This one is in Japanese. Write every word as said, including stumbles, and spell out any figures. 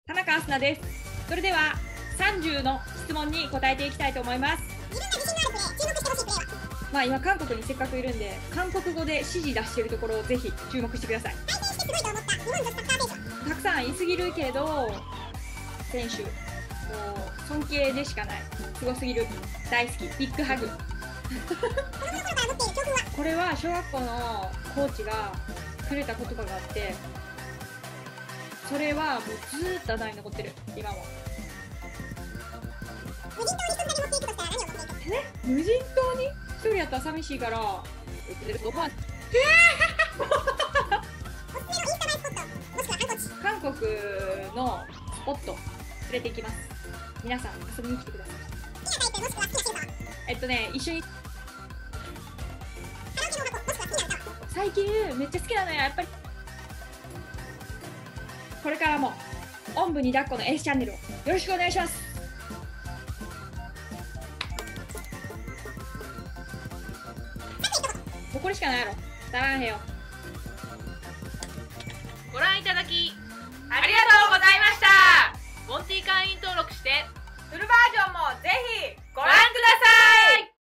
田中明日菜です。それではさんじゅうの質問に答えていきたいと思います。 自分が自信のあるプレー、注目してほしいプレーは？ まあ今韓国にせっかくいるんで、韓国語で指示出してるところをぜひ注目してください。 対戦してすごいと思った日本女子サッカー選手は？ たくさんいすぎるけど、選手もう尊敬でしかない。すごすぎる。大好き。ビッグハグ。 子供の頃から持っている教訓は？ これは小学校のコーチがくれた言葉があって、それはもうずーっと頭に残ってる。今も。 無人島に一人だけ持っていくとしたら何を持っていく？ え無人島に一人やったら寂しいから、えおすすめのインスタ映えスポット、もしくは観光地。 韓国のスポット連れて行きます。皆さん遊びに来てください。 好きなタイプもしくは好きな仕草は？ えっとね、一緒にカラオケの箱もしくは好きな歌は？ 最近めっちゃ好きなのよ、やっぱり。これからもおんぶに抱っこの S チャンネルをよろしくお願いします。もうこれしかないやろ。足らんへよ。ご覧いただきありがとうございました。